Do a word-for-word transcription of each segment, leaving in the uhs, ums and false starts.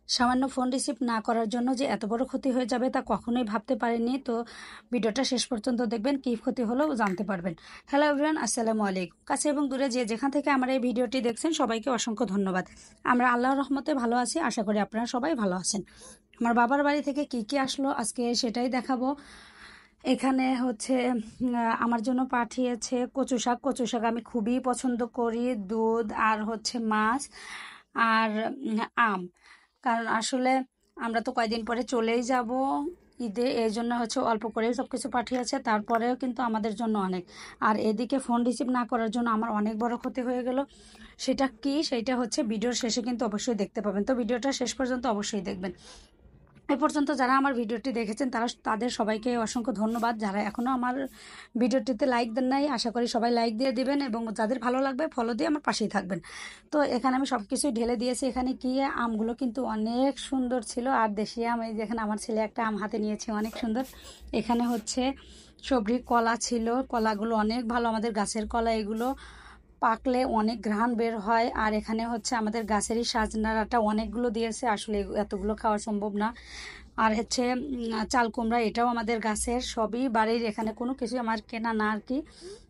সামান্য phone receive না করার জন্য যে এত বড় ক্ষতি হয়ে যাবে তা কখনোই ভাবতে পারিনি। তো ভিডিওটা শেষ পর্যন্ত দেখবেন, কী ক্ষতি হলো জানতে পারবেন। হ্যালো এভরিওয়ান, আসসালামু আলাইকুম। কাছে এবং দূরে যে যেখান থেকে আমার এই ভিডিওটি দেখছেন সবাইকে অসংখ্য ধন্যবাদ। আমরা আল্লাহর রহমতে ভালো আছি, আশা করি আপনারা সবাই ভালো আছেন। আমার বাবার বাড়ি থেকে কি কি আসলো আজকে সেটাই দেখাবো। এখানে হচ্ছে আমার জন্য পাঠিয়েছে কচু শাক। কচু শাক আমি খুবই পছন্দ করি, দুধ আর হচ্ছে মাছ আর আম। কারণ আসলে আমরা তো কয়দিন পরে চলেই যাব ঈদে, এই জন্য হচ্ছে অল্প করেই সব কিছু পাঠিয়েছে, তারপরেও কিন্তু আমাদের জন্য অনেক। আর এদিকে ফোন রিসিভ না করার জন্য আমার অনেক বড় ক্ষতি হয়ে গেল। সেটা কি, সেইটা হচ্ছে ভিডিওর শেষে কিন্তু অবশ্যই দেখতে পাবেন। তো ভিডিওটা শেষ পর্যন্ত অবশ্যই দেখবেন। এ পর্যন্ত যারা আমার ভিডিওটি দেখেছেন তারা তাদের সবাইকে অসংখ্য ধন্যবাদ। যারা এখনও আমার ভিডিওটিতে লাইক দেন নাই, আশা করি সবাই লাইক দিয়ে দিবেন এবং যাদের ভালো লাগবে ফলো দিয়ে আমার পাশেই থাকবেন। তো এখানে আমি সব কিছুই ঢেলে দিয়েছি। এখানে কি, আমগুলো কিন্তু অনেক সুন্দর ছিল, আর দেশি আম। এই যেখানে আমার ছেলে একটা আম হাতে নিয়েছে, অনেক সুন্দর। এখানে হচ্ছে সবরি কলা ছিল, কলাগুলো অনেক ভালো, আমাদের গাছের কলা, এগুলো পাকলে অনেক ঘ্রাণ বের হয়। আর এখানে হচ্ছে আমাদের গাছেরই সাজনাটা অনেকগুলো দিয়েছে, আসলে এতগুলো খাওয়া সম্ভব না। আর হচ্ছে চাল কুমড়া, এটাও আমাদের গাছের, সবই বাড়ির, এখানে কোনো কিছু আমার কেনা না আর কি।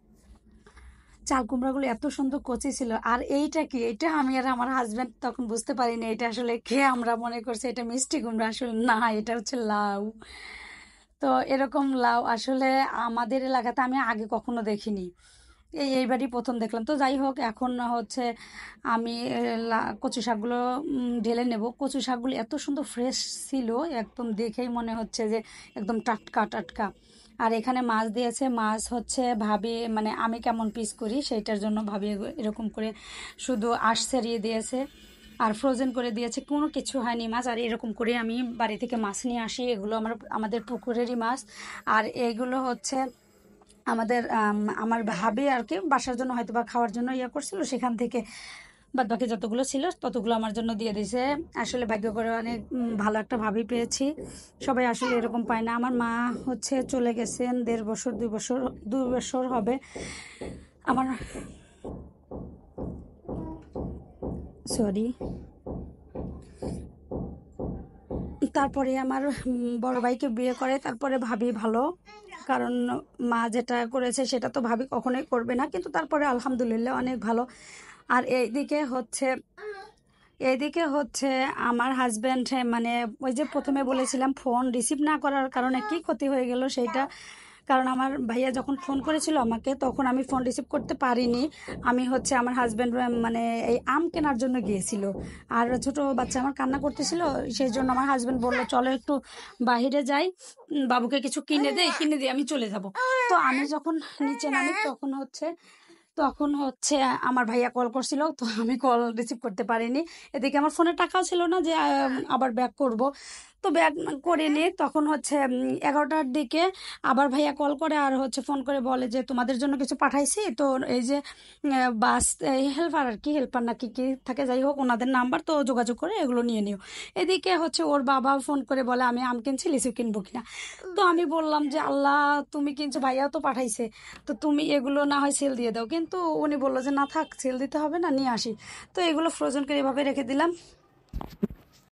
চাল কুমড়াগুলো এত সুন্দর কচি ছিল। আর এইটা কি, এটা আমি আর আমার হাজব্যান্ড তখন বুঝতে পারিনি এটা আসলে খেয়ে আমরা মনে করছি এটা মিষ্টি কুমড়া, আসলে না, এটা হচ্ছে লাউ। তো এরকম লাউ আসলে আমাদের এলাকাতে আমি আগে কখনো দেখিনি, এই এইবারই প্রথম দেখলাম। তো যাই হোক, এখন হচ্ছে আমি কচু শাকগুলো ঢেলে নেব। কচু শাকগুলো এত সুন্দর ফ্রেশ ছিল, একদম দেখেই মনে হচ্ছে যে একদম টাটকা টাটকা। আর এখানে মাছ দিয়েছে, মাছ হচ্ছে ভাবি, মানে আমি কেমন পিস করি সেইটার জন্য ভাবি এরকম করে শুধু আঁশ ছাড়িয়ে দিয়েছে আর ফ্রোজেন করে দিয়েছে, কোনো কিছু হয়নি মাছ। আর এরকম করে আমি বাড়ি থেকে মাছ নিয়ে আসি, এগুলো আমার আমাদের পুকুরেরই মাছ। আর এইগুলো হচ্ছে আমাদের আমার ভাবি আর কি বাসার জন্য হয়তো বা খাওয়ার জন্য ইয়ে করছিল, সেখান থেকে বাদ বাকি যতগুলো ছিল ততগুলো আমার জন্য দিয়ে দিয়েছে। আসলে ভাগ্য করে অনেক ভালো একটা ভাবি পেয়েছি, সবাই আসলে এরকম পায় না। আমার মা হচ্ছে চলে গেছেন দেড় বছর দুই বছর দুই বছর হবে আমার, সরি। তারপরে আমার বড় ভাইকে বিয়ে করে, তারপরে ভাবি ভালো, কারণ মা যেটা করেছে সেটা তো ভাবি কখনোই করবে না, কিন্তু তারপরে আলহামদুলিল্লাহ অনেক ভালো। আর এইদিকে হচ্ছে এইদিকে হচ্ছে আমার হাজব্যান্ড, মানে ওই যে প্রথমে বলেছিলাম ফোন রিসিভ না করার কারণে কি ক্ষতি হয়ে গেল সেইটা। কারণ আমার ভাইয়া যখন ফোন করেছিল আমাকে, তখন আমি ফোন রিসিভ করতে পারিনি। আমি হচ্ছে আমার হাজব্যান্ড মানে এই আম কেনার জন্য গিয়েছিল, আর ছোট বাচ্চা আমার কান্না করতেছিল, সেই জন্য আমার হাজব্যান্ড বললো চলো একটু বাহিরে যাই, বাবুকে কিছু কিনে দেই, কিনে দিয়ে আমি চলে যাব। তো আমি যখন নিচে নামি তখন হচ্ছে তখন হচ্ছে আমার ভাইয়া কল করছিল, তো আমি কল রিসিভ করতে পারিনি। এদিকে আমার ফোনে টাকাও ছিল না যে আবার ব্যাক করব, তো ব্যাক করিনি। তখন হচ্ছে এগারোটার দিকে আবার ভাইয়া কল করে আর হচ্ছে ফোন করে বলে যে তোমাদের জন্য কিছু পাঠাইছি। তো এই যে বাস হেল্পার আর কি, হেল্পার না কি কি থাকে, যাই হোক ওনাদের নাম্বার, তো যোগাযোগ করে এগুলো নিয়ে নিও। এদিকে হচ্ছে ওর বাবা ফোন করে বলে আমি আম কিনছি, লিচু কিনবো কিনা। তো আমি বললাম যে আল্লাহ, তুমি কিনছো, ভাইয়াও তো পাঠাইছে, তো তুমি এগুলো না হয় সেল দিয়ে দাও। কিন্তু উনি বললো যে না থাক, সেল দিতে হবে না, নিয়ে আসি। তো এগুলো ফ্রোজেন করে এভাবে রেখে দিলাম।